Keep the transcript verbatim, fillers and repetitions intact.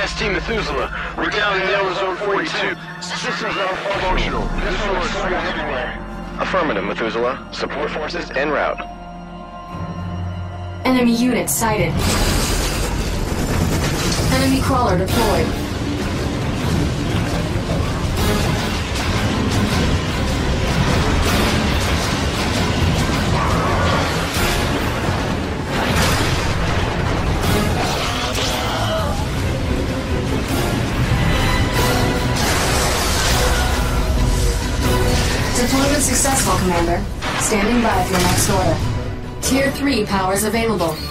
S T Methuselah. We're down in Yellow Zone forty-two. Systems are functional. Missile straight everywhere. Affirmative, Methuselah. Support forces en route. Enemy unit sighted. Enemy crawler deployed. Deployment successful, Commander. Standing by for your next order. Tier three powers available.